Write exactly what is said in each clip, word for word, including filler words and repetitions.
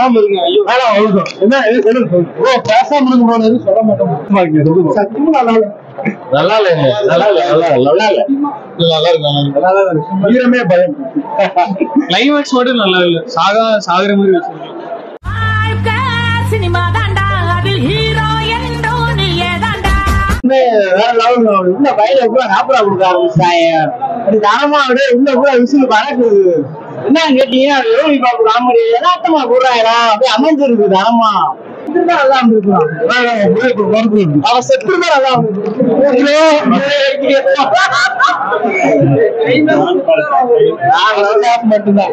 பேசாம இருங்க. ஐயோ வேணாம் அவ்வளவுதான். என்ன ஓ பேசாம இருங்க எதுவும் சொல்ல மாட்டோம். சத்தியமா நல்லா இல்ல நல்லா இல்ல நல்லா இல்ல நல்லா நல்லா இல்ல நல்லா இருக்கு நல்லா இருக்கு. வீரமே பயம். கிளைமேக்ஸ் மட்டும் நல்லா இல்ல. சாகா சாகுற மாதிரி வச்சிருக்கீங்க. சினிமா தாண்டா அதில் ஹீரோ என்றோ நீயே தாண்டா. வேற லெவல் உள்ள பையில கூட சாப்பிட கொடுக்க ஆரம்பிச்சாங்க. அது தானமா அப்படியே உள்ள கூட விசில் பறக்குது. என்ன கேட்டீங்கன்னா யோகி பாபு காமெடி யதார்த்தமா போடுறாங்களா அப்படியே அமைஞ்சிருக்கு தானமா. நல்லா இருந்திருக்கலாம். அவன் செத்துதான் நல்லா மட்டும்தான்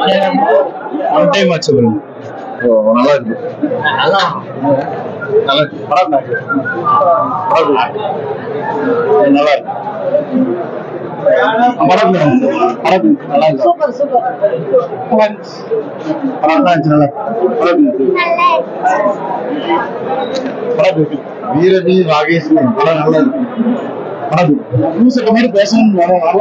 நல்லா இருக்கு. நல்லா நல்லா இருக்கு. படம் நல்லா இருக்கு. படம் படம் நல்லா இருக்கு. சூப்பர் சூப்பர் படம் தான் நல்லா இருக்கு. வீரவி ராகேஷ் படம் நல்லா இருக்கு. மியூசிக் மாதிரி பேசணும்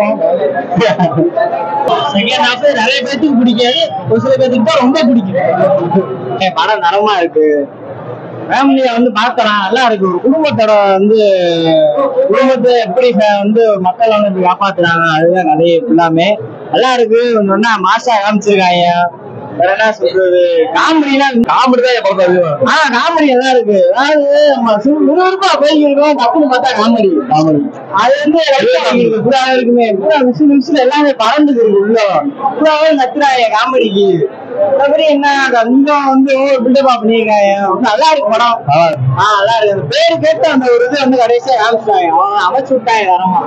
நிறைய பேத்துக்கு பிடிக்காது. ஒரு சில பேத்துக்கு தான் ரொம்ப பிடிக்கும். படம் தரமா இருக்கு. ஃபேமிலியை வந்து பார்க்கலாம் நல்லா இருக்கு. ஒரு குடும்பத்தோட வந்து குடும்பத்தை எப்படி வந்து மக்கள் வந்து காப்பாத்துறாங்க அதுதான் கதையை ஃபுல்லாமே நல்லா இருக்கு. ஒன்னா மாசா காமிச்சிருக்காங்க. வேற என்ன சொல்றது காமெடினா காமெடி தான். ஆஹ் காமெடி நல்லா இருக்கு. அதாவது நம்ம விறுவிறுப்பா போய்க்கிறோம் தப்புன்னு பார்த்தா காமெடி காமெடி அது வந்து பூரா இருக்குமே பூரா விசில் விசில் எல்லாமே பறந்துக்கு இருக்கு. உள்ள பூராவே நத்துறாங்க காமெடிக்கு. அப்புறம் என்ன கொஞ்சம் வந்து பில்டப்பா பண்ணிருக்காங்க. நல்லா இருக்கு படம். ஆஹ் நல்லா இருக்கு. அந்த பேரு கேட்டு அந்த ஒரு இது வந்து கடைசியா காமிச்சிட்டாங்க. அவங்க அமைச்சு விட்டாங்க தரமா.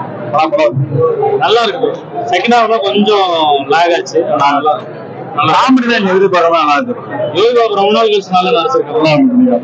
நல்லா இருக்கு. செகண்ட் ஹாஃப் கொஞ்சம் லாக் ஆச்சு. நல்லா காமெடி தான் எதிர்பார்க்கலாம். நல்லா இருக்கு. யோகி பாபு ரொம்ப நாள் கழிச்சு நல்லா நடிச்சிருக்காங்க.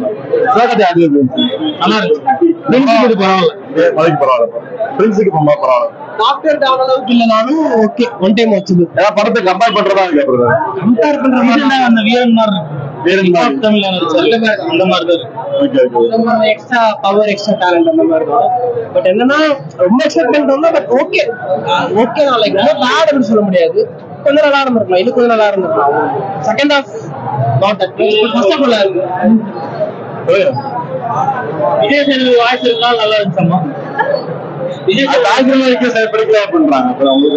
நல்லா இருக்கு. பரவாயில்ல மலைக்கு பரவாயில்ல. பிரின்ஸுக்கு ரொம்ப பரவாயில்ல. டாக்டர் டான் அளவுக்கு இல்லனாலும் ஓகே ஒன் டைம் வாட்ச். ஏன்னா படத்தை கம்பேர் பண்றதா கேக்குறது. கம்பேர் பண்ற மாதிரி அந்த வீரன் மாதிரி இருக்கு. வீரன் தமிழ்ல நடிச்ச அந்த மாதிரி தான் இருக்கு. எக்ஸ்ட்ரா பவர் எக்ஸ்ட்ரா டேலண்ட் அந்த மாதிரி தான். பட் என்னன்னா ரொம்ப எக்ஸ்பெக்ட் பண்றோம்னா பட் ஓகே ஓகே நான் லைக் ரொம்ப பேட் அப்படின்னு சொல்ல முடியாது. கொஞ்சம் நல்லா இருந்திருக்கலாம். இது கொஞ்சம் நல்லா இருந்திருக்கலாம். Second half not that first half நல்லா இருக்கு. விஜய் சேனல் வாய்ஸ் இருந்தாலும் நல்லா இருந்துச்சம்மா. விஜய் சேனல் பிடிக்கல அப்படின்றாங்க.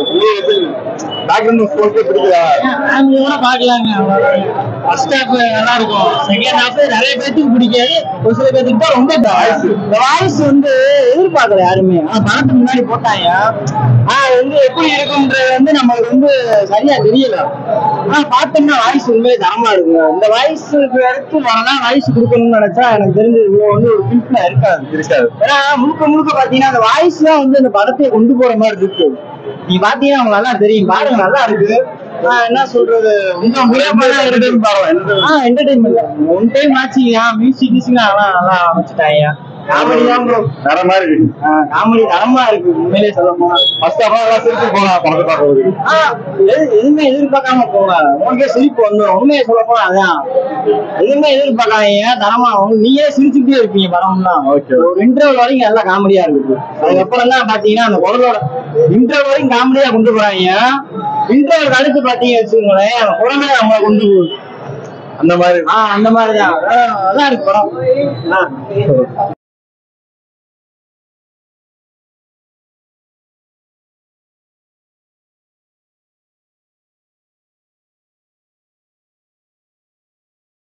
பாக்கலாங்க. ஃபர்ஸ்ட் ஹாஃப் நல்லா இருக்கும். செகண்ட் ஹாஃப் நிறைய பேத்துக்கு பிடிக்காது. ஒரு சில பேத்துக்கு தான் ரொம்ப வாய்ஸ் வந்து எதிர்பார்க்கல யாருமே. ஆனா படத்துக்கு முன்னாடி போட்டாங்க. ஆஹ் வந்து எப்படி இருக்கும்ன்றது வந்து நம்மளுக்கு வந்து சரியா தெரியல. ஆனா பார்த்தோம்னா வாய்ஸ் உண்மையே தரமா இருக்குங்க. இந்த வாய்ஸுக்கு எடுத்து வரதான் வாய்ஸ் கொடுக்கணும்னு நினைச்சா எனக்கு தெரிஞ்சு இவ்வளவு வந்து ஒரு பில்ட்ல இருக்காது இருக்காது. ஏன்னா முழுக்க முழுக்க பாத்தீங்கன்னா அந்த வாய்ஸ் தான் வந்து அந்த படத்தை கொண்டு போற மாதிரி இருக்கு. நீ பாத்தீங்கன்னா அவங்க நல்லா தெரியும். பாருங்க நல்லா இருக்கு. என்ன சொல்றது என்டர்டைன்மெண்ட் ஒன் டைம் ஆச்சு. மியூசிக் மியூசிக் நல்லா அமைச்சுட்டாங்க. காமெடி தான் ப்ரோ வேற மாதிரி இருக்கு. காமெடி தரமா இருக்கு உண்மையிலே சொல்ல போனா. ஃபர்ஸ்ட் ஆஃப் ஆல் சிரிப்பு போகலாம் படத்தை பார்க்கறது. எதுவுமே எதிர்பார்க்காம போகலாம். உங்களுக்கே சிரிப்பு வந்துடும். உண்மையை சொல்ல போனா அதான் எதுவுமே எதிர்பார்க்காதீங்க. தரமா நீயே சிரிச்சுக்கிட்டே இருப்பீங்க படம்னா. ஒரு இன்டர்வல் வரைக்கும் நல்லா காமெடியா இருக்கு. அதுக்கப்புறம் தான் பாத்தீங்கன்னா அந்த குரலோட இன்டர்வல் வரைக்கும் காமெடியா கொண்டு போறாங்க. இன்டர்வல் அடுத்து பாத்தீங்க வச்சுக்கோங்களேன் அந்த குரலே நம்மளை கொண்டு போகுது அந்த மாதிரி. ஆஹ் அந்த மாதிரிதான் நல்லா இருக்கு படம்.